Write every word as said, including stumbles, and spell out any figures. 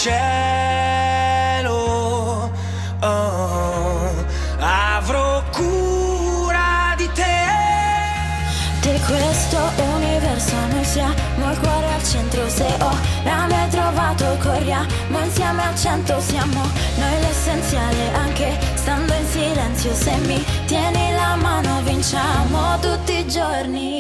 cielo. Oh, avrò cura di te. Di questo universo noi siamo il cuore al centro. Se ora mi hai trovato corriamo insieme a cento. Siamo noi l'essenziale anche stando in silenzio. Se mi tieni la mano vinciamo tutti i giorni.